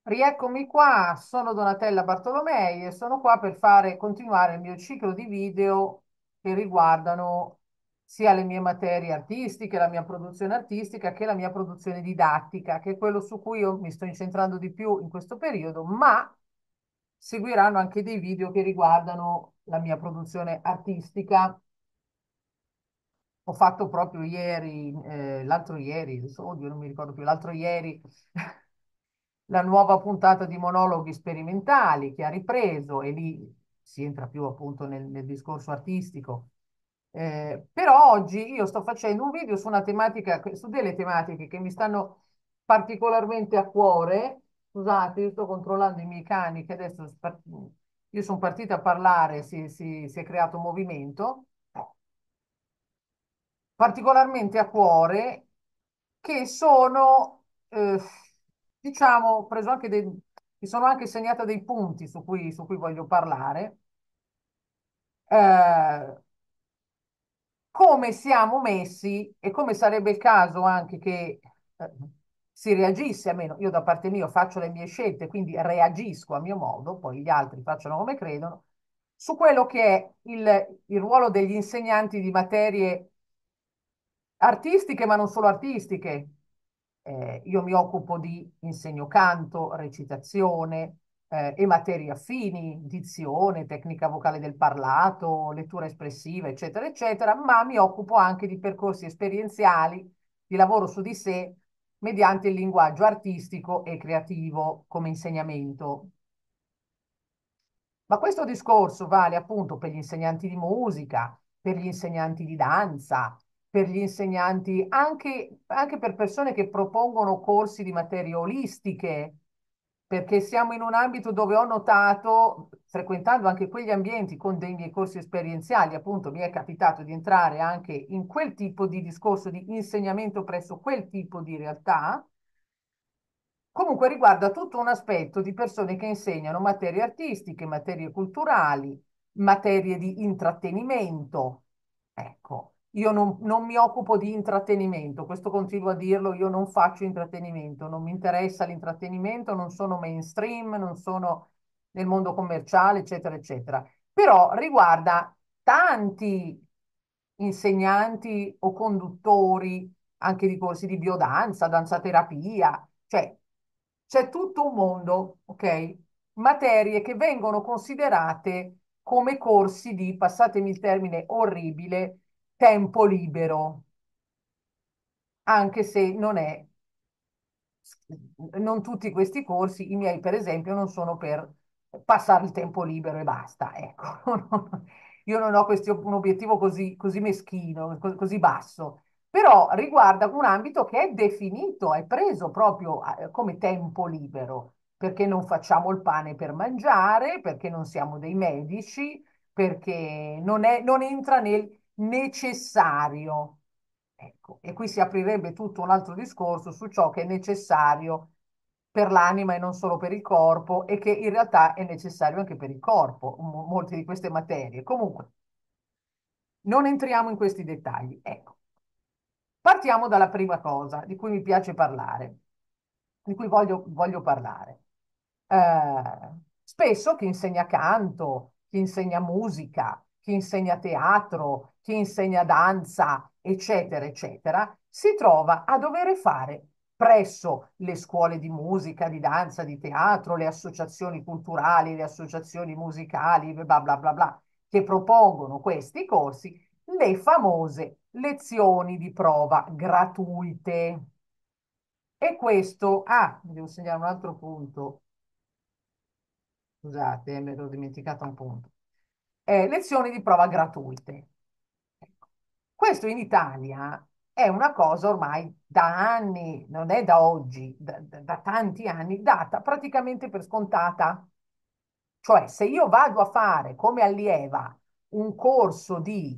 Rieccomi qua, sono Donatella Bartolomei e sono qua per fare continuare il mio ciclo di video che riguardano sia le mie materie artistiche, la mia produzione artistica, che la mia produzione didattica, che è quello su cui io mi sto incentrando di più in questo periodo, ma seguiranno anche dei video che riguardano la mia produzione artistica. Ho fatto proprio ieri, l'altro ieri, adesso, oddio, non mi ricordo più, l'altro ieri, la nuova puntata di monologhi sperimentali che ha ripreso e lì si entra più appunto nel discorso artistico. Però oggi io sto facendo un video su una tematica, su delle tematiche che mi stanno particolarmente a cuore. Scusate, io sto controllando i miei cani che adesso io sono partita a parlare, si è creato un movimento particolarmente a cuore, che sono, diciamo, ho preso anche mi sono anche segnata dei punti su cui voglio parlare. Eh, come siamo messi e come sarebbe il caso anche che si reagisse, almeno io da parte mia faccio le mie scelte, quindi reagisco a mio modo, poi gli altri facciano come credono, su quello che è il ruolo degli insegnanti di materie artistiche, ma non solo artistiche. Io mi occupo di insegno canto, recitazione e materie affini, dizione, tecnica vocale del parlato, lettura espressiva, eccetera, eccetera, ma mi occupo anche di percorsi esperienziali, di lavoro su di sé mediante il linguaggio artistico e creativo come insegnamento. Ma questo discorso vale appunto per gli insegnanti di musica, per gli insegnanti di danza, per gli insegnanti, anche per persone che propongono corsi di materie olistiche, perché siamo in un ambito dove ho notato, frequentando anche quegli ambienti con dei miei corsi esperienziali, appunto mi è capitato di entrare anche in quel tipo di discorso di insegnamento presso quel tipo di realtà. Comunque riguarda tutto un aspetto di persone che insegnano materie artistiche, materie culturali, materie di intrattenimento. Ecco, io non mi occupo di intrattenimento, questo continuo a dirlo, io non faccio intrattenimento, non mi interessa l'intrattenimento, non sono mainstream, non sono nel mondo commerciale, eccetera, eccetera. Però riguarda tanti insegnanti o conduttori anche di corsi di biodanza, danzaterapia, cioè c'è tutto un mondo, ok? Materie che vengono considerate come corsi di, passatemi il termine orribile, tempo libero, anche se non tutti questi corsi, i miei per esempio, non sono per passare il tempo libero e basta, ecco. Io non ho un obiettivo così meschino, così basso, però riguarda un ambito che è definito, è preso proprio come tempo libero, perché non facciamo il pane per mangiare, perché non siamo dei medici, perché non entra nel necessario. Ecco, e qui si aprirebbe tutto un altro discorso su ciò che è necessario per l'anima e non solo per il corpo, e che in realtà è necessario anche per il corpo, molte di queste materie. Comunque, non entriamo in questi dettagli. Ecco, partiamo dalla prima cosa di cui mi piace parlare, di cui voglio parlare. Spesso chi insegna canto, chi insegna musica, chi insegna teatro, chi insegna danza, eccetera, eccetera, si trova a dover fare presso le scuole di musica, di danza, di teatro, le associazioni culturali, le associazioni musicali, bla bla bla bla, che propongono questi corsi, le famose lezioni di prova gratuite. E questo, mi devo segnare un altro punto. Scusate, mi ero dimenticata un punto. Lezioni di prova gratuite. Ecco. Questo in Italia è una cosa ormai da anni, non è da oggi, da tanti anni, data praticamente per scontata. Cioè, se io vado a fare come allieva un corso di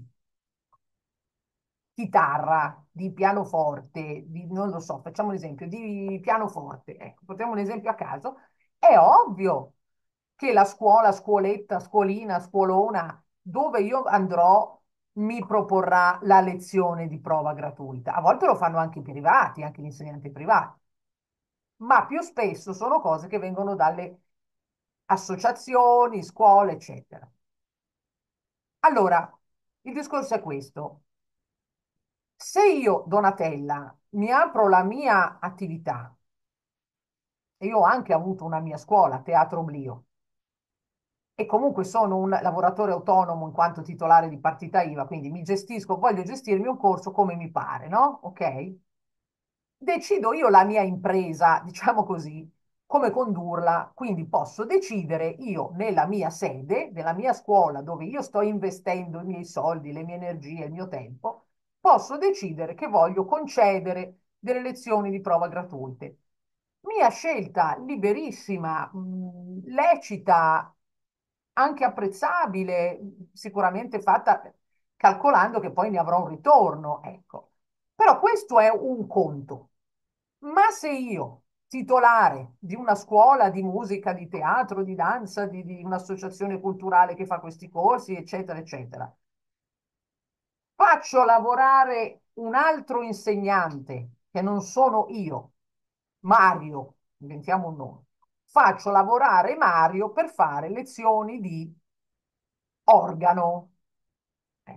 chitarra, di pianoforte, non lo so, facciamo un esempio, di pianoforte, ecco, facciamo un esempio a caso, è ovvio che la scuola, scuoletta, scuolina, scuolona, dove io andrò, mi proporrà la lezione di prova gratuita. A volte lo fanno anche i privati, anche gli insegnanti privati. ma più spesso sono cose che vengono dalle associazioni, scuole, eccetera. Allora, il discorso è questo. Se io, Donatella, mi apro la mia attività, e io ho anche avuto una mia scuola, Teatro Oblio, e comunque sono un lavoratore autonomo in quanto titolare di partita IVA, quindi mi gestisco, voglio gestirmi un corso come mi pare, no? Ok? Decido io la mia impresa, diciamo così, come condurla, quindi posso decidere io nella mia sede, nella mia scuola dove io sto investendo i miei soldi, le mie energie, il mio tempo, posso decidere che voglio concedere delle lezioni di prova gratuite. Mia scelta liberissima, lecita, anche apprezzabile, sicuramente fatta calcolando che poi ne avrò un ritorno, ecco. Però questo è un conto. Ma se io, titolare di una scuola di musica, di teatro, di danza, di un'associazione culturale che fa questi corsi, eccetera, eccetera, faccio lavorare un altro insegnante, che non sono io, Mario, inventiamo un nome, faccio lavorare Mario per fare lezioni di organo. Eh,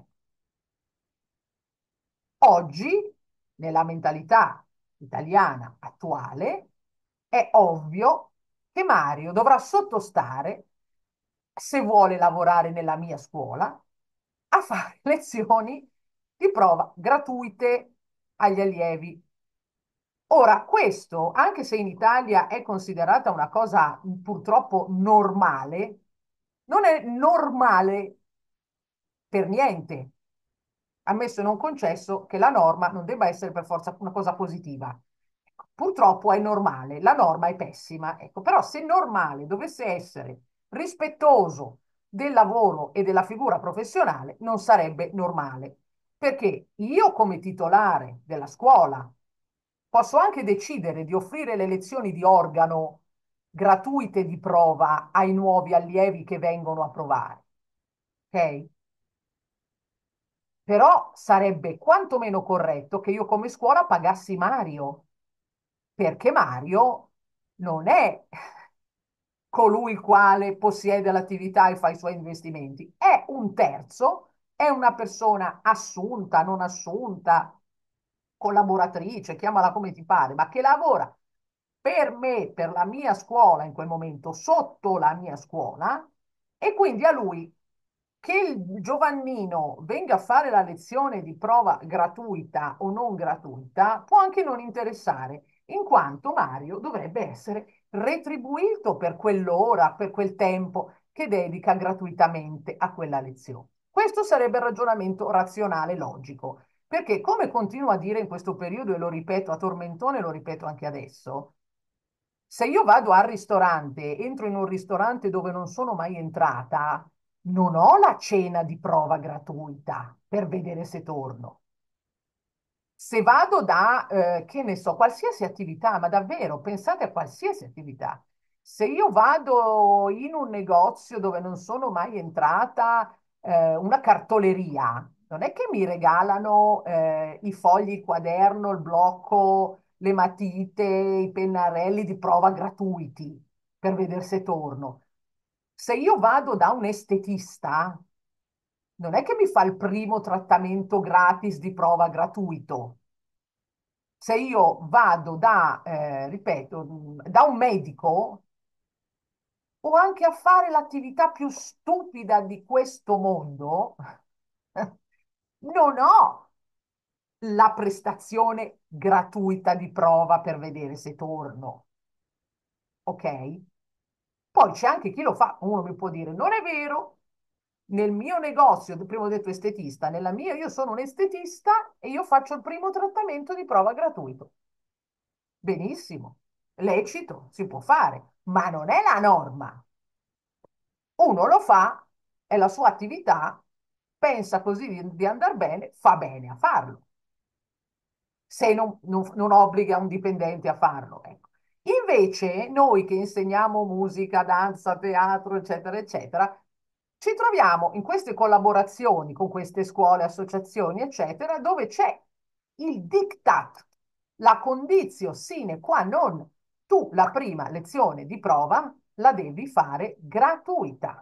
Oggi, nella mentalità italiana attuale, è ovvio che Mario dovrà sottostare, se vuole lavorare nella mia scuola, a fare lezioni di prova gratuite agli allievi. Ora, questo, anche se in Italia è considerata una cosa purtroppo normale, non è normale per niente, ammesso e non concesso che la norma non debba essere per forza una cosa positiva. Ecco, purtroppo è normale, la norma è pessima, ecco, però se normale dovesse essere rispettoso del lavoro e della figura professionale, non sarebbe normale, perché io come titolare della scuola posso anche decidere di offrire le lezioni di organo gratuite di prova ai nuovi allievi che vengono a provare, ok? Però sarebbe quantomeno corretto che io come scuola pagassi Mario, perché Mario non è colui il quale possiede l'attività e fa i suoi investimenti, è un terzo, è una persona assunta, non assunta, collaboratrice, chiamala come ti pare, ma che lavora per me, per la mia scuola in quel momento, sotto la mia scuola, e quindi a lui che il Giovannino venga a fare la lezione di prova gratuita o non gratuita può anche non interessare, in quanto Mario dovrebbe essere retribuito per quell'ora, per quel tempo che dedica gratuitamente a quella lezione. Questo sarebbe il ragionamento razionale logico, perché come continuo a dire in questo periodo e lo ripeto a tormentone, lo ripeto anche adesso, se io vado al ristorante, entro in un ristorante dove non sono mai entrata, non ho la cena di prova gratuita per vedere se torno. Se vado da, che ne so, qualsiasi attività, ma davvero, pensate a qualsiasi attività. Se io vado in un negozio dove non sono mai entrata, una cartoleria, non è che mi regalano, i fogli, il quaderno, il blocco, le matite, i pennarelli di prova gratuiti per vedere se torno. Se io vado da un estetista, non è che mi fa il primo trattamento gratis di prova gratuito. Se io vado da, ripeto, da un medico o anche a fare l'attività più stupida di questo mondo, non ho la prestazione gratuita di prova per vedere se torno, ok? Poi c'è anche chi lo fa, uno mi può dire, non è vero, nel mio negozio, prima ho detto estetista, nella mia io sono un estetista e io faccio il primo trattamento di prova gratuito. Benissimo, lecito, si può fare, ma non è la norma. Uno lo fa, è la sua attività, pensa così di andar bene, fa bene a farlo, se non obbliga un dipendente a farlo. Ecco. Invece, noi che insegniamo musica, danza, teatro, eccetera, eccetera, ci troviamo in queste collaborazioni con queste scuole, associazioni, eccetera, dove c'è il diktat, la condizio sine qua non tu la prima lezione di prova la devi fare gratuita.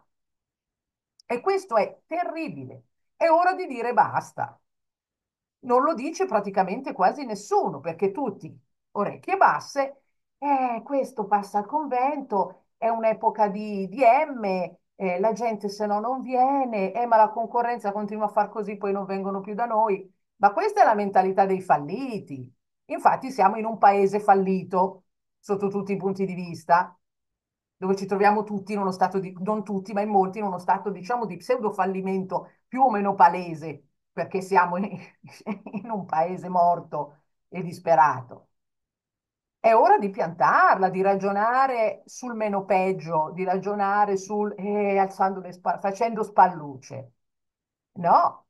E questo è terribile. È ora di dire basta. Non lo dice praticamente quasi nessuno, perché tutti, orecchie basse, questo passa al convento, è un'epoca di M, la gente se no non viene, ma la concorrenza continua a far così, poi non vengono più da noi. Ma questa è la mentalità dei falliti. Infatti siamo in un paese fallito sotto tutti i punti di vista, dove ci troviamo tutti in uno stato di, non tutti, ma in molti, in uno stato, diciamo, di pseudo fallimento più o meno palese, perché siamo in un paese morto e disperato. È ora di piantarla, di ragionare sul meno peggio, di ragionare sul alzando facendo spallucce. No,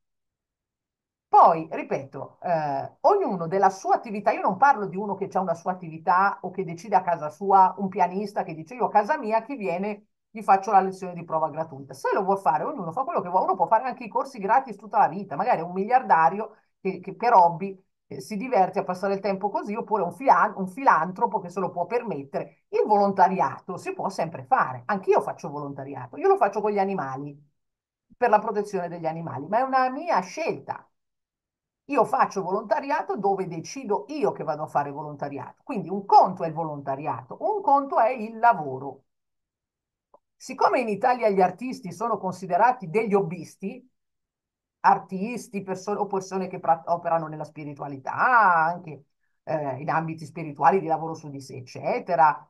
poi, ripeto, ognuno della sua attività, io non parlo di uno che ha una sua attività o che decide a casa sua, un pianista che dice io a casa mia chi viene gli faccio la lezione di prova gratuita. Se lo vuol fare, ognuno fa quello che vuole, uno può fare anche i corsi gratis tutta la vita, magari è un miliardario che per hobby si diverte a passare il tempo così, oppure un filantropo che se lo può permettere. Il volontariato si può sempre fare, anch'io faccio volontariato, io lo faccio con gli animali, per la protezione degli animali, ma è una mia scelta. Io faccio volontariato dove decido io che vado a fare volontariato. Quindi un conto è il volontariato, un conto è il lavoro. Siccome in Italia gli artisti sono considerati degli hobbisti, artisti o persone che operano nella spiritualità, anche in ambiti spirituali di lavoro su di sé, eccetera,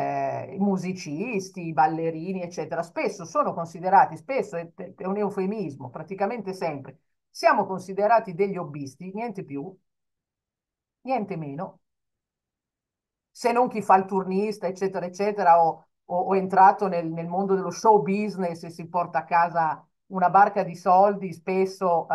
musicisti, ballerini, eccetera, spesso sono considerati, spesso è un eufemismo, praticamente sempre, siamo considerati degli hobbisti, niente più, niente meno, se non chi fa il turnista, eccetera, eccetera, o è entrato nel mondo dello show business e si porta a casa una barca di soldi, spesso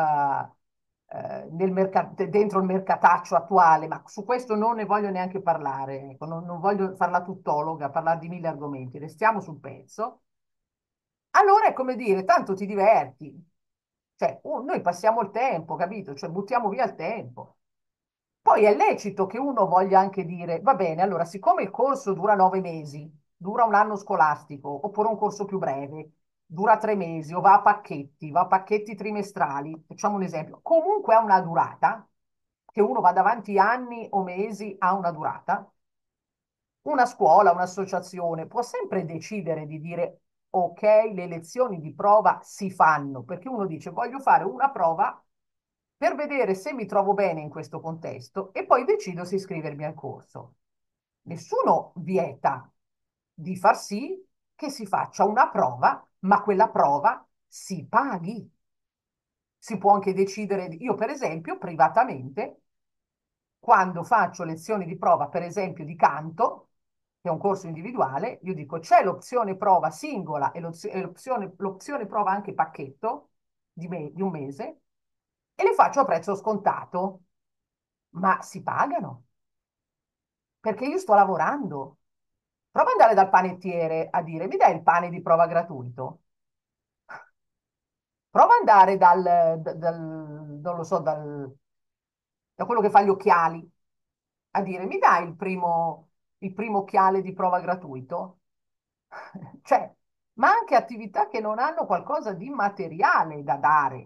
dentro il mercataccio attuale, ma su questo non ne voglio neanche parlare, ecco, non voglio fare la tuttologa, parlare di mille argomenti, restiamo sul pezzo. Allora è come dire, tanto ti diverti, cioè noi passiamo il tempo, capito? Cioè buttiamo via il tempo. Poi è lecito che uno voglia anche dire, va bene, allora, siccome il corso dura 9 mesi, dura un anno scolastico, oppure un corso più breve, dura 3 mesi, o va a pacchetti trimestrali, facciamo un esempio, comunque ha una durata, che uno va davanti anni o mesi ha una durata, una scuola, un'associazione può sempre decidere di dire, ok, le lezioni di prova si fanno, perché uno dice, voglio fare una prova per vedere se mi trovo bene in questo contesto e poi decido se iscrivermi al corso. Nessuno vieta di far sì che si faccia una prova, ma quella prova si paghi. Si può anche decidere, io per esempio, privatamente, quando faccio lezioni di prova, per esempio di canto, che è un corso individuale, io dico c'è l'opzione prova singola e l'opzione prova anche pacchetto di un mese e le faccio a prezzo scontato, ma si pagano perché io sto lavorando. Prova ad andare dal panettiere a dire mi dai il pane di prova gratuito? Prova ad andare non lo so, da quello che fa gli occhiali a dire mi dai il primo occhiale di prova gratuito? Cioè, ma anche attività che non hanno qualcosa di materiale da dare.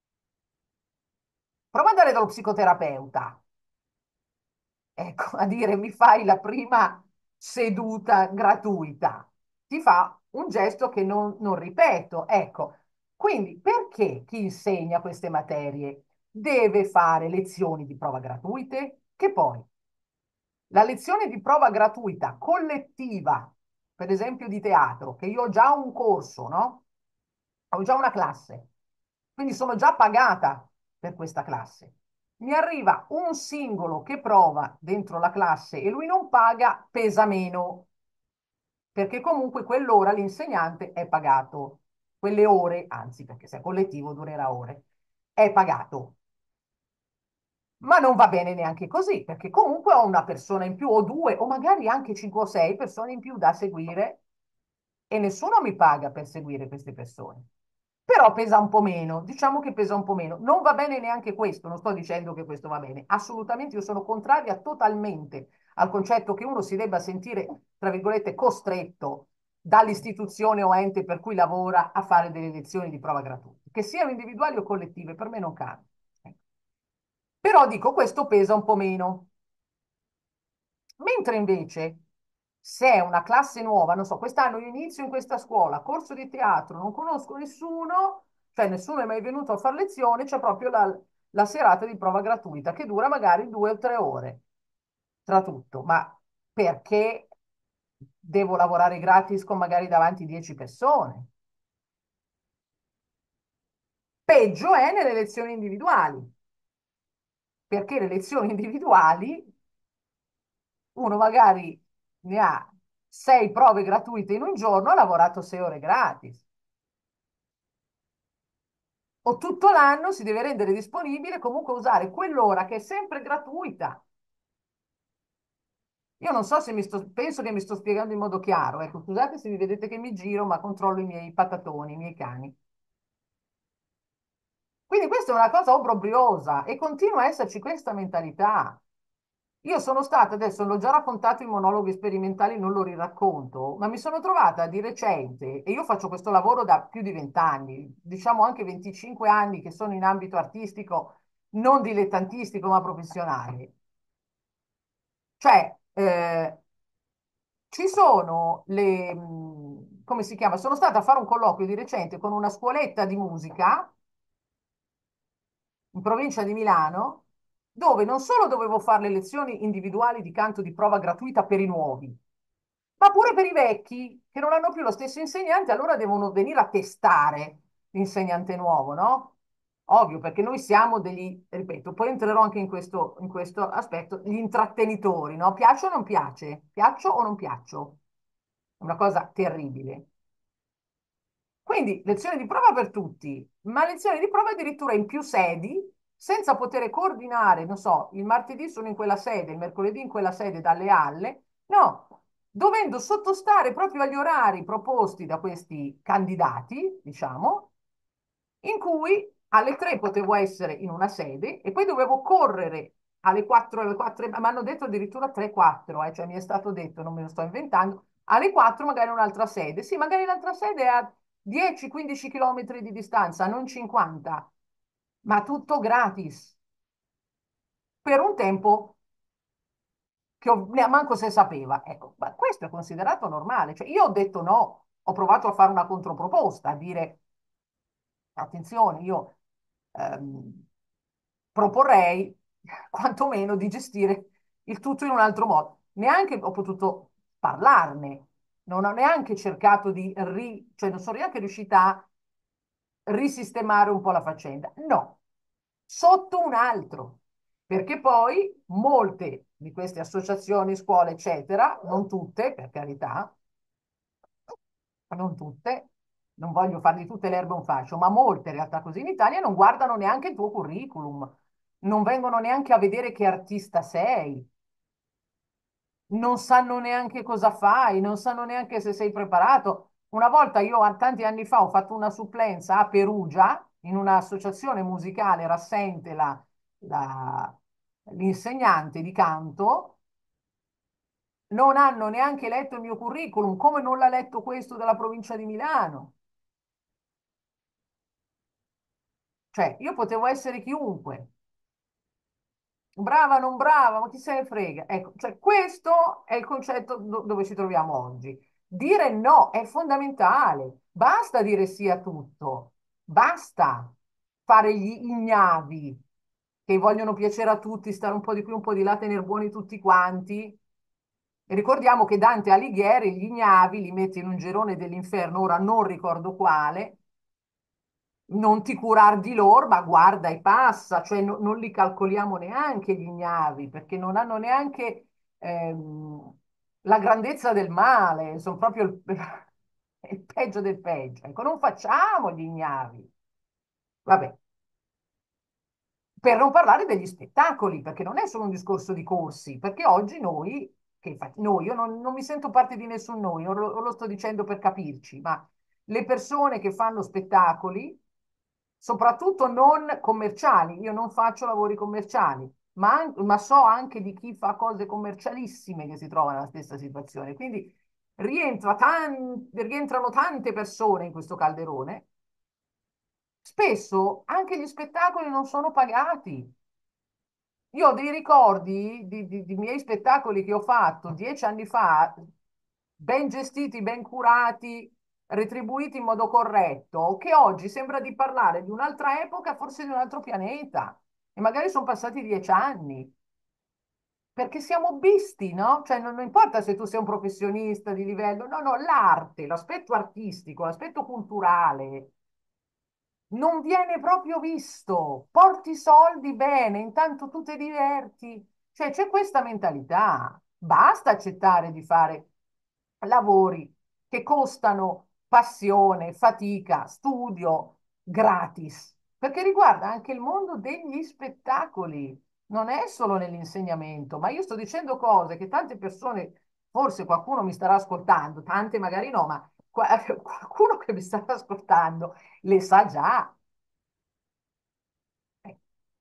Prova ad andare dallo psicoterapeuta. Ecco, a dire mi fai la prima seduta gratuita, ti fa un gesto che non ripeto. Ecco, quindi perché chi insegna queste materie deve fare lezioni di prova gratuite? Che poi la lezione di prova gratuita collettiva, per esempio di teatro, che io ho già un corso, no? Ho già una classe, quindi sono già pagata per questa classe. Mi arriva un singolo che prova dentro la classe e lui non paga, pesa meno, perché comunque quell'ora l'insegnante è pagato. Quelle ore, anzi, perché se è collettivo durerà ore, è pagato. Ma non va bene neanche così, perché comunque ho una persona in più, o due, o magari anche 5 o 6 persone in più da seguire e nessuno mi paga per seguire queste persone. Però pesa un po' meno, diciamo che pesa un po' meno. Non va bene neanche questo, non sto dicendo che questo va bene. Assolutamente, io sono contraria totalmente al concetto che uno si debba sentire, tra virgolette, costretto dall'istituzione o ente per cui lavora a fare delle lezioni di prova gratuite, che siano individuali o collettive, per me non cambia. Ecco. Però dico, questo pesa un po' meno. Mentre invece, se è una classe nuova, non so, quest'anno io inizio in questa scuola, corso di teatro, non conosco nessuno, cioè nessuno è mai venuto a fare lezione, c'è proprio la serata di prova gratuita che dura magari 2 o 3 ore tra tutto. Ma perché devo lavorare gratis con magari davanti 10 persone? Peggio è nelle lezioni individuali, perché le lezioni individuali uno magari ne ha 6 prove gratuite in un giorno, ha lavorato 6 ore gratis. O tutto l'anno si deve rendere disponibile comunque usare quell'ora che è sempre gratuita. Io non so se penso che mi sto spiegando in modo chiaro. Ecco, scusate se mi vedete che mi giro, ma controllo i miei patatoni, i miei cani. Quindi questa è una cosa obbrobriosa e continua a esserci questa mentalità. Io sono stata, adesso l'ho già raccontato in monologhi sperimentali, non lo riracconto, ma mi sono trovata di recente, e io faccio questo lavoro da più di 20 anni, diciamo anche 25 anni che sono in ambito artistico, non dilettantistico ma professionale. Cioè, ci sono come si chiama? Sono stata a fare un colloquio di recente con una scuoletta di musica in provincia di Milano, dove non solo dovevo fare le lezioni individuali di canto di prova gratuita per i nuovi, ma pure per i vecchi che non hanno più lo stesso insegnante, allora devono venire a testare l'insegnante nuovo, no? Ovvio, perché noi siamo degli, ripeto, poi entrerò anche in questo aspetto, gli intrattenitori, no? Piace o non piace? Piaccio o non piaccio? È una cosa terribile. Quindi lezioni di prova per tutti, ma lezioni di prova addirittura in più sedi, senza poter coordinare, non so, il martedì sono in quella sede, il mercoledì in quella sede dalle alle, no, dovendo sottostare proprio agli orari proposti da questi candidati, diciamo, in cui alle 3 potevo essere in una sede e poi dovevo correre alle 4, alle 4, mi hanno detto addirittura 3-4, cioè mi è stato detto, non me lo sto inventando, alle 4 magari un'altra sede. Sì, magari l'altra sede è a 10-15 km di distanza, non 50, ma tutto gratis, per un tempo che manco se sapeva. Ecco, ma questo è considerato normale. Cioè, io ho detto no, ho provato a fare una controproposta, a dire attenzione, io proporrei quantomeno di gestire il tutto in un altro modo. Neanche ho potuto parlarne, non ho neanche cercato cioè non sono neanche riuscita a risistemare un po' la faccenda. No, sotto un altro, perché poi molte di queste associazioni, scuole, eccetera, non tutte, per carità, non tutte, non voglio fare di tutte le erbe un fascio, ma molte in realtà così in Italia non guardano neanche il tuo curriculum, non vengono neanche a vedere che artista sei, non sanno neanche cosa fai, non sanno neanche se sei preparato. Una volta io, tanti anni fa, ho fatto una supplenza a Perugia in un'associazione musicale, era assente la- l'insegnante di canto, non hanno neanche letto il mio curriculum, come non l'ha letto questo della provincia di Milano. Cioè, io potevo essere chiunque, brava, non brava, ma chi se ne frega. Ecco, cioè, questo è il concetto dove ci troviamo oggi. Dire no è fondamentale. Basta dire sì a tutto. Basta fare gli ignavi che vogliono piacere a tutti, stare un po' di qui, un po' di là, tenere buoni tutti quanti. E ricordiamo che Dante Alighieri gli ignavi li mette in un girone dell'inferno, ora non ricordo quale, non ti curar di loro, ma guarda e passa, cioè non li calcoliamo neanche gli ignavi, perché non hanno neanche la grandezza del male, sono proprio il peggio del peggio. Ecco, non facciamo gli ignavi. Vabbè, per non parlare degli spettacoli, perché non è solo un discorso di corsi, perché oggi noi, noi, io non mi sento parte di nessun noi, non lo sto dicendo per capirci, ma le persone che fanno spettacoli soprattutto non commerciali. Io non faccio lavori commerciali, ma so anche di chi fa cose commercialissime che si trova nella stessa situazione. Quindi rientrano tante persone in questo calderone. Spesso anche gli spettacoli non sono pagati. Io ho dei ricordi di miei spettacoli che ho fatto 10 anni fa, ben gestiti, ben curati, retribuiti in modo corretto, che oggi sembra di parlare di un'altra epoca, forse di un altro pianeta. E magari sono passati 10 anni. Perché siamo visti, no? Cioè non importa se tu sei un professionista di livello, no, no, l'arte, l'aspetto artistico, l'aspetto culturale non viene proprio visto. Porti soldi bene, intanto tu ti diverti. Cioè c'è questa mentalità. Basta accettare di fare lavori che costano passione, fatica, studio gratis, perché riguarda anche il mondo degli spettacoli. Non è solo nell'insegnamento, ma io sto dicendo cose che tante persone, forse qualcuno mi starà ascoltando, tante magari no, ma qualcuno che mi sta ascoltando le sa già. Eh,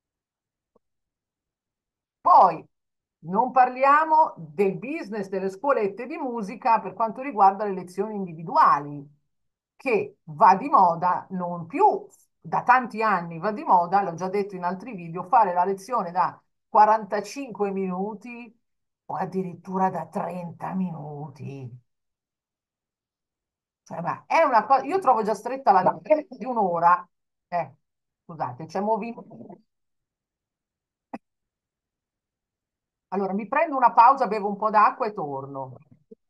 Poi non parliamo del business delle scuolette di musica per quanto riguarda le lezioni individuali, che va di moda non più da tanti anni, va di moda, l'ho già detto in altri video, fare la lezione da 45 minuti o addirittura da 30 minuti. Cioè, ma è una cosa, io trovo già stretta la di un'ora. Scusate, c'è movimento. Allora, mi prendo una pausa, bevo un po' d'acqua e torno.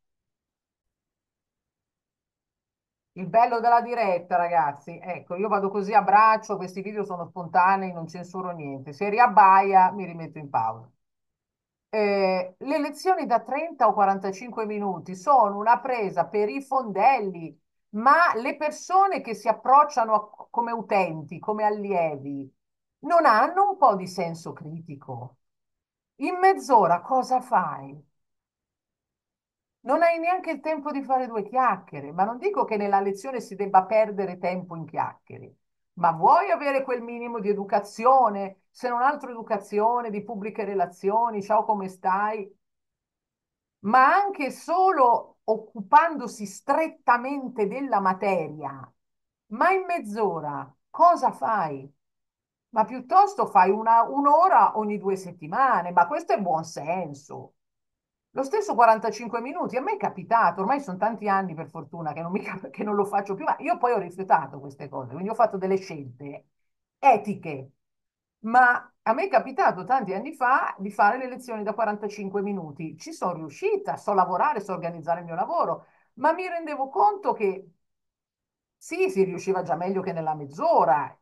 Il bello della diretta, ragazzi. Ecco, io vado così a braccio, questi video sono spontanei, non censuro niente. Se riabbaia, mi rimetto in pausa. Le lezioni da 30 o 45 minuti sono una presa per i fondelli, ma le persone che si approcciano come utenti, come allievi, non hanno un po' di senso critico. In mezz'ora cosa fai? Non hai neanche il tempo di fare due chiacchiere, ma non dico che nella lezione si debba perdere tempo in chiacchiere, ma vuoi avere quel minimo di educazione, se non altro educazione, di pubbliche relazioni, ciao come stai, ma anche solo occupandosi strettamente della materia, ma in mezz'ora cosa fai? Ma piuttosto fai un'ora ogni 2 settimane, ma questo è buon senso. Lo stesso 45 minuti, a me è capitato, ormai sono tanti anni per fortuna che non, che non lo faccio più, ma io poi ho rifiutato queste cose, quindi ho fatto delle scelte etiche, ma a me è capitato tanti anni fa di fare le lezioni da 45 minuti, ci sono riuscita, so lavorare, so organizzare il mio lavoro, ma mi rendevo conto che sì, si riusciva già meglio che nella mezz'ora,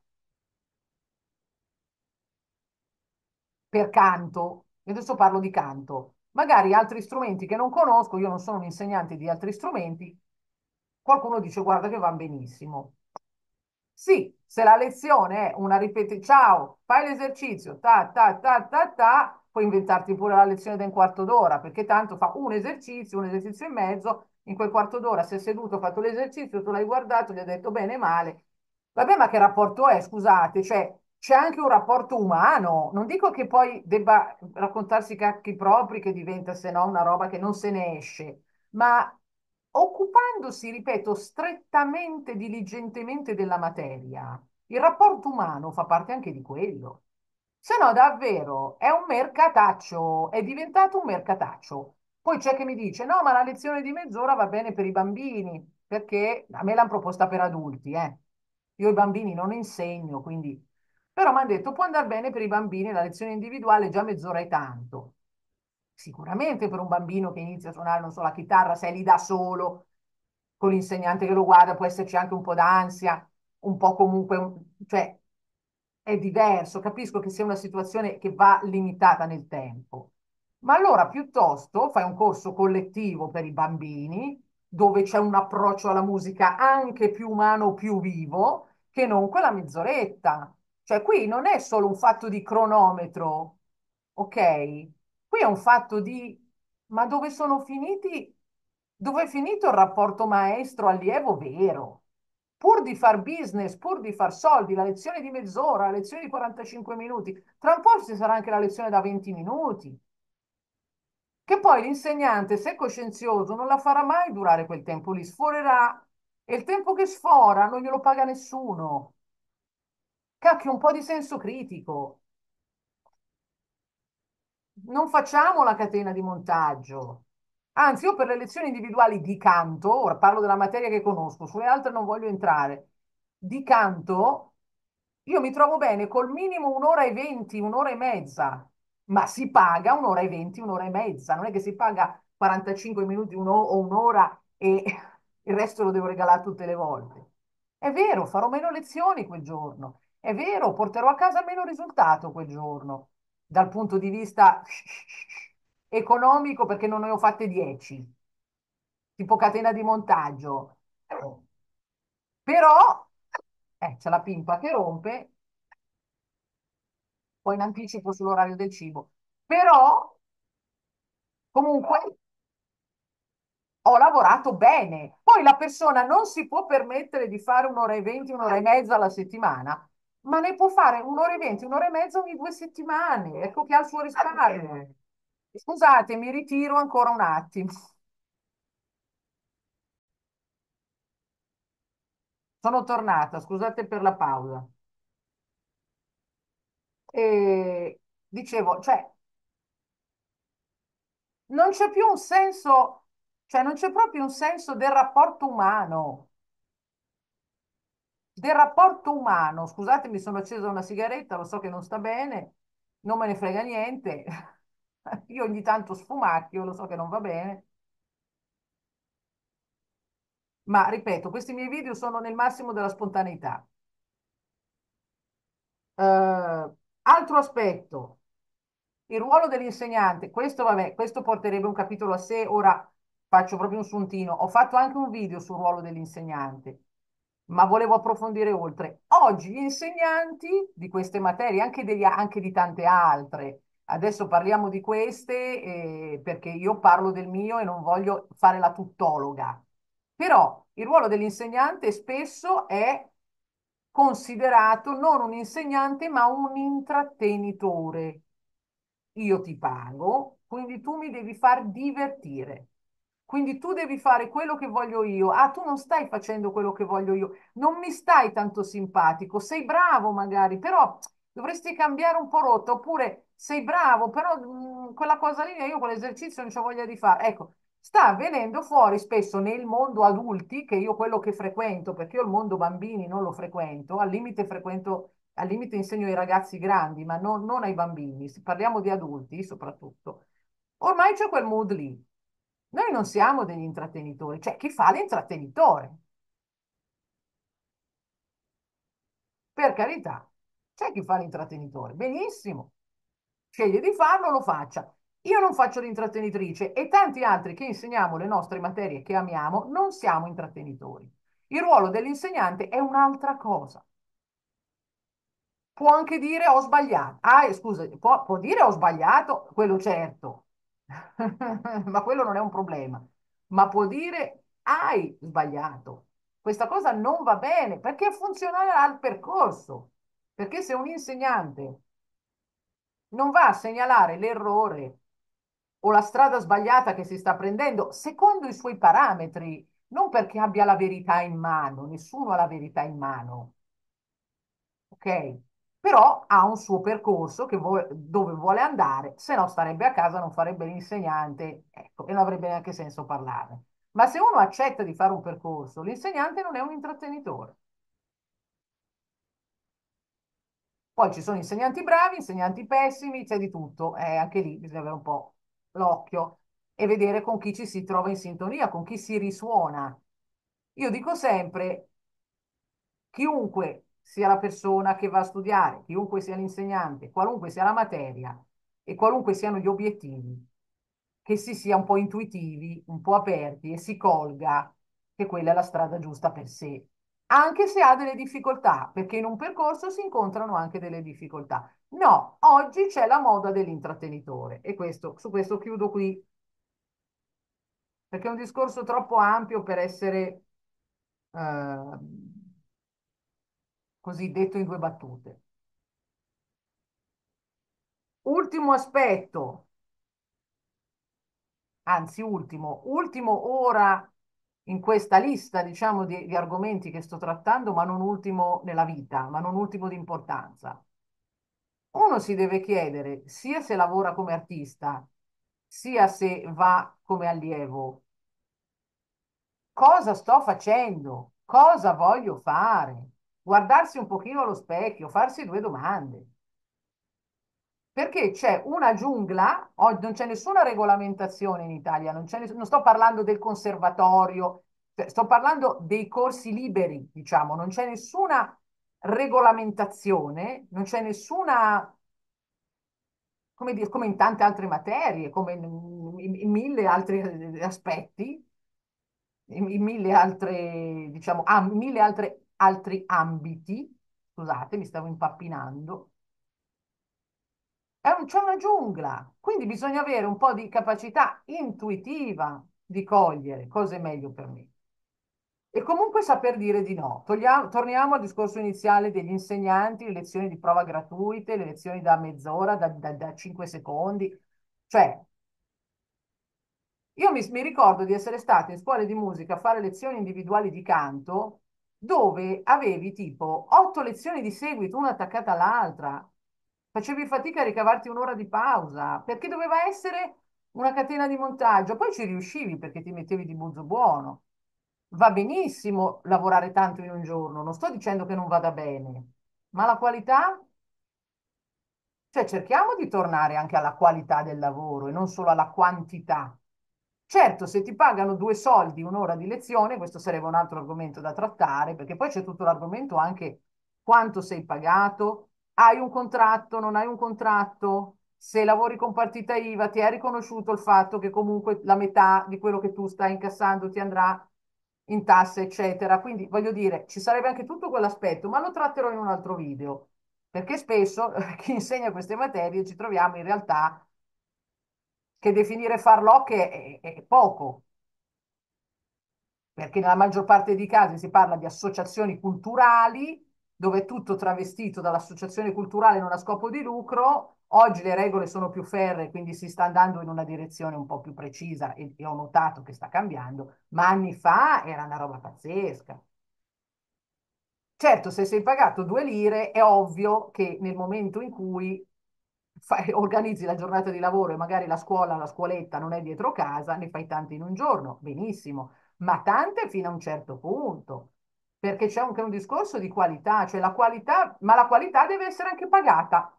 per canto, e adesso parlo di canto, magari altri strumenti che non conosco, io non sono un insegnante di altri strumenti, qualcuno dice guarda che va benissimo. Sì, se la lezione è una ripetizione, ciao, fai l'esercizio, ta ta ta ta ta, puoi inventarti pure la lezione da un quarto d'ora, perché tanto fa un esercizio e mezzo, in quel quarto d'ora si è seduto, ha fatto l'esercizio, tu l'hai guardato, gli hai detto bene, male. Vabbè, ma che rapporto è, scusate? Cioè, c'è anche un rapporto umano. Non dico che poi debba raccontarsi i cacchi propri, che diventa se no una roba che non se ne esce, ma occupandosi, ripeto, strettamente, diligentemente della materia, il rapporto umano fa parte anche di quello. Se no, davvero, è un mercataccio, è diventato un mercataccio. Poi c'è che mi dice, no, ma la lezione di mezz'ora va bene per i bambini, perché a me l'hanno proposta per adulti, eh. Io i bambini non insegno, quindi... Però mi hanno detto, può andare bene per i bambini, la lezione individuale già mezz'ora è tanto. Sicuramente per un bambino che inizia a suonare, non so, la chitarra, se è lì da solo, con l'insegnante che lo guarda, può esserci anche un po' d'ansia, un po' comunque, cioè è diverso, capisco che sia una situazione che va limitata nel tempo. Ma allora piuttosto fai un corso collettivo per i bambini, dove c'è un approccio alla musica anche più umano, più vivo, che non quella mezz'oretta. Cioè qui non è solo un fatto di cronometro, ok? Qui è un fatto di, ma dove sono finiti, dove è finito il rapporto maestro-allievo vero? pur di far business, pur di far soldi, la lezione di mezz'ora, la lezione di 45 minuti, tra un po' ci sarà anche la lezione da 20 minuti, che poi l'insegnante, se è coscienzioso, non la farà mai durare quel tempo lì, sforerà e il tempo che sfora non glielo paga nessuno. Cacchio, un po' di senso critico. Non facciamo la catena di montaggio. Anzi, io per le lezioni individuali di canto, ora parlo della materia che conosco, sulle altre non voglio entrare, di canto io mi trovo bene col minimo un'ora e venti, un'ora e mezza, ma si paga un'ora e venti, un'ora e mezza, non è che si paga 45 minuti o un'ora e il resto lo devo regalare tutte le volte. È vero, farò meno lezioni quel giorno, è vero, porterò a casa meno risultato quel giorno, dal punto di vista economico perché non ne ho fatte 10, tipo catena di montaggio. Però, c'è la pimpa che rompe, poi in anticipo sull'orario del cibo. Però, comunque, ho lavorato bene. Poi la persona non si può permettere di fare un'ora e venti, un'ora e mezza alla settimana, ma ne può fare un'ora e venti, un'ora e mezza ogni 2 settimane. Ecco che ha il suo risparmio. Scusate, mi ritiro ancora un attimo. Sono tornata, scusate per la pausa. E dicevo, cioè, non c'è più un senso, cioè non c'è proprio un senso del rapporto umano. Del rapporto umano. Scusate, mi sono accesa una sigaretta, lo so che non sta bene, non me ne frega niente. Io ogni tanto sfumacchio, lo so che non va bene, ma ripeto, questi miei video sono nel massimo della spontaneità. Altro aspetto, il ruolo dell'insegnante. Questo, vabbè, questo porterebbe un capitolo a sé. Ora faccio proprio un spuntino. Ho fatto anche un video sul ruolo dell'insegnante, ma volevo approfondire oltre. Oggi gli insegnanti di queste materie, anche di tante altre, adesso parliamo di queste perché io parlo del mio e non voglio fare la tuttologa, però il ruolo dell'insegnante spesso è considerato non un insegnante ma un intrattenitore. Io ti pago, quindi tu mi devi far divertire. Quindi tu devi fare quello che voglio io. Ah, tu non stai facendo quello che voglio io. Non mi stai tanto simpatico. Sei bravo magari, però dovresti cambiare un po' rotta. Oppure sei bravo, però quella cosa lì io quell'esercizio non c'ho voglia di fare. Ecco, sta venendo fuori spesso nel mondo adulti, che io quello che frequento, perché io il mondo bambini non lo frequento, al limite insegno ai ragazzi grandi, ma non ai bambini, parliamo di adulti soprattutto. Ormai c'è quel mood lì. Noi non siamo degli intrattenitori, cioè chi fa l'intrattenitore, per carità, c'è chi fa l'intrattenitore, benissimo, sceglie di farlo, lo faccia. Io non faccio l'intrattenitrice e tanti altri che insegniamo le nostre materie che amiamo non siamo intrattenitori. Il ruolo dell'insegnante è un'altra cosa. Può anche dire ho sbagliato. Ah, scusa, può dire ho sbagliato, quello certo, ma quello non è un problema. Ma può dire hai sbagliato. Questa cosa non va bene perché funziona al percorso. Perché se un insegnante non va a segnalare l'errore o la strada sbagliata che si sta prendendo secondo i suoi parametri, non perché abbia la verità in mano, nessuno ha la verità in mano, ok? Però ha un suo percorso dove vuole andare, se no starebbe a casa, non farebbe l'insegnante, ecco, e non avrebbe neanche senso parlarne. Ma se uno accetta di fare un percorso, l'insegnante non è un intrattenitore. Poi ci sono insegnanti bravi, insegnanti pessimi, c'è di tutto, anche lì bisogna avere un po' l'occhio e vedere con chi ci si trova in sintonia, con chi si risuona. Io dico sempre, chiunque sia la persona che va a studiare, chiunque sia l'insegnante, qualunque sia la materia e qualunque siano gli obiettivi, che si sia un po' intuitivi, un po' aperti e si colga che quella è la strada giusta per sé, anche se ha delle difficoltà, perché in un percorso si incontrano anche delle difficoltà. No, oggi c'è la moda dell'intrattenitore e su questo chiudo qui, perché è un discorso troppo ampio per essere così detto in due battute. Ultimo aspetto, anzi ultimo ora in questa lista, diciamo, di argomenti che sto trattando, ma non ultimo nella vita, ma non ultimo di importanza. Uno si deve chiedere sia se lavora come artista, sia se va come allievo, cosa sto facendo? Cosa voglio fare? Guardarsi un pochino allo specchio, farsi due domande. Perché c'è una giungla, non c'è nessuna regolamentazione in Italia, non sto parlando del conservatorio, cioè, sto parlando dei corsi liberi, diciamo, non c'è nessuna regolamentazione, non c'è nessuna, come dire, come in tante altre materie, come in mille altri aspetti, in mille altre, diciamo, mille altri ambiti. Scusate, mi stavo impappinando. C'è una giungla, quindi bisogna avere un po' di capacità intuitiva di cogliere cosa è meglio per me. E comunque saper dire di no. Torniamo al discorso iniziale degli insegnanti, le lezioni di prova gratuite, le lezioni da mezz'ora, da 5 secondi. Cioè, io mi ricordo di essere stata in scuole di musica a fare lezioni individuali di canto dove avevi tipo 8 lezioni di seguito, una attaccata all'altra. Facevi fatica a ricavarti un'ora di pausa perché doveva essere una catena di montaggio. Poi ci riuscivi perché ti mettevi di buzzo buono. Va benissimo lavorare tanto in un giorno, non sto dicendo che non vada bene, ma la qualità? Cioè cerchiamo di tornare anche alla qualità del lavoro e non solo alla quantità. Certo, se ti pagano 2 soldi un'ora di lezione, questo sarebbe un altro argomento da trattare, perché poi c'è tutto l'argomento anche quanto sei pagato, hai un contratto, non hai un contratto, se lavori con partita IVA ti è riconosciuto il fatto che comunque la metà di quello che tu stai incassando ti andrà in tasse, eccetera. Quindi voglio dire, ci sarebbe anche tutto quell'aspetto, ma lo tratterò in un altro video, perché spesso chi insegna queste materie ci troviamo in realtà che definire farlocche è poco, perché nella maggior parte dei casi si parla di associazioni culturali, dove è tutto travestito dall'associazione culturale non a scopo di lucro. Oggi le regole sono più ferree, quindi si sta andando in una direzione un po' più precisa e ho notato che sta cambiando, ma anni fa era una roba pazzesca. Certo, se sei pagato 2 lire, è ovvio che nel momento in cui organizzi la giornata di lavoro e magari la scuola, la scuoletta non è dietro casa, ne fai tante in un giorno, benissimo, ma tante fino a un certo punto, perché c'è anche un discorso di qualità, cioè la qualità, ma la qualità deve essere anche pagata,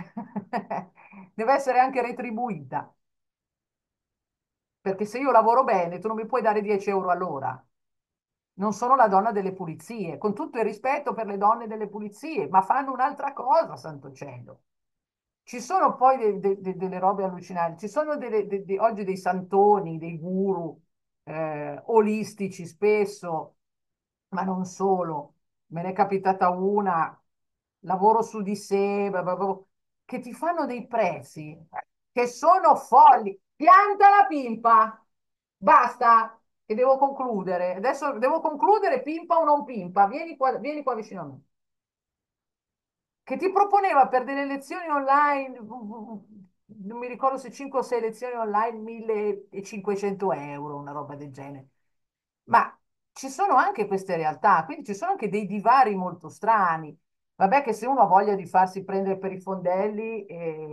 deve essere anche retribuita, perché se io lavoro bene, tu non mi puoi dare 10 euro all'ora. Non sono la donna delle pulizie, con tutto il rispetto per le donne delle pulizie, ma fanno un'altra cosa, santo cielo. Ci sono poi delle robe allucinanti, ci sono oggi dei santoni, dei guru olistici spesso, ma non solo. Me ne è capitata una, lavoro su di sé, che ti fanno dei prezzi che sono folli. Pianta la pimpa, basta, che devo concludere. Adesso devo concludere, pimpa o non pimpa. Vieni qua vicino a me che ti proponeva per delle lezioni online, non mi ricordo se 5 o 6 lezioni online, 1500 euro, una roba del genere. Ma ci sono anche queste realtà, quindi ci sono anche dei divari molto strani. Vabbè che se uno ha voglia di farsi prendere per i fondelli,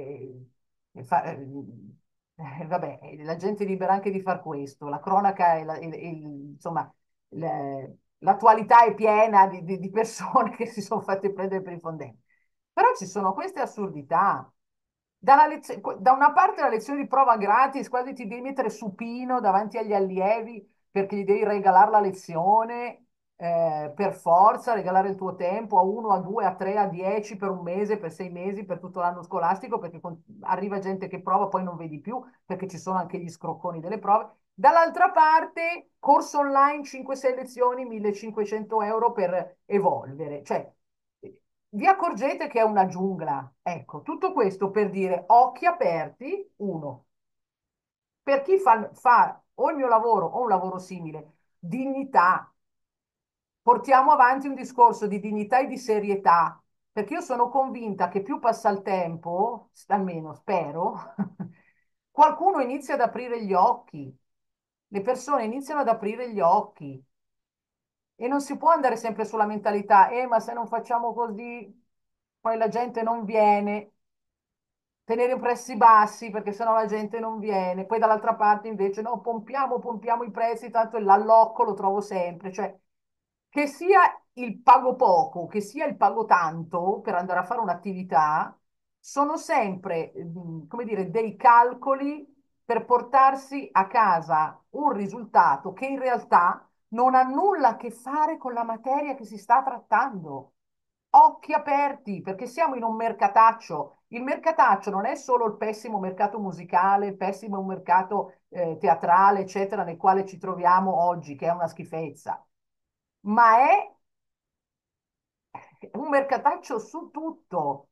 vabbè, la gente è libera anche di far questo. La cronaca insomma, l'attualità è piena di persone che si sono fatte prendere per i fondelli. Però ci sono queste assurdità. Da una parte la lezione di prova gratis, quasi ti devi mettere supino davanti agli allievi perché gli devi regalare la lezione, per forza, regalare il tuo tempo a uno, a due, a tre, a 10 per un mese, per 6 mesi, per tutto l'anno scolastico, perché arriva gente che prova, poi non vedi più, perché ci sono anche gli scrocconi delle prove. Dall'altra parte, corso online, 5-6 lezioni, 1500 euro per evolvere. Cioè, vi accorgete che è una giungla. Ecco, tutto questo per dire occhi aperti, uno, per chi fa o il mio lavoro o un lavoro simile, dignità, portiamo avanti un discorso di dignità e di serietà, perché io sono convinta che più passa il tempo, almeno spero, qualcuno inizia ad aprire gli occhi, le persone iniziano ad aprire gli occhi e non si può andare sempre sulla mentalità, ma se non facciamo così, poi la gente non viene. Tenere i prezzi bassi perché sennò la gente non viene. Poi dall'altra parte invece no, pompiamo i prezzi, tanto l'allocco lo trovo sempre. Cioè, che sia il pago poco, che sia il pago tanto per andare a fare un'attività, sono sempre, come dire, dei calcoli per portarsi a casa un risultato che in realtà non ha nulla a che fare con la materia che si sta trattando. Occhi aperti, perché siamo in un mercataccio. Il mercataccio non è solo il pessimo mercato musicale, il pessimo mercato teatrale, eccetera, nel quale ci troviamo oggi, che è una schifezza, ma è un mercataccio su tutto,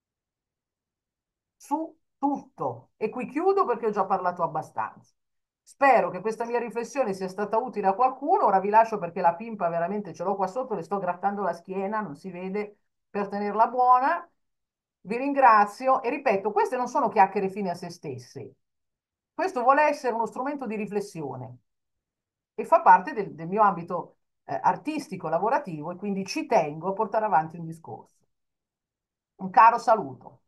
su tutto. E qui chiudo perché ho già parlato abbastanza. Spero che questa mia riflessione sia stata utile a qualcuno. Ora vi lascio perché la pimpa veramente ce l'ho qua sotto, le sto grattando la schiena, non si vede per tenerla buona. Vi ringrazio e ripeto, queste non sono chiacchiere fine a se stesse. Questo vuole essere uno strumento di riflessione e fa parte del mio ambito artistico, lavorativo e quindi ci tengo a portare avanti un discorso. Un caro saluto.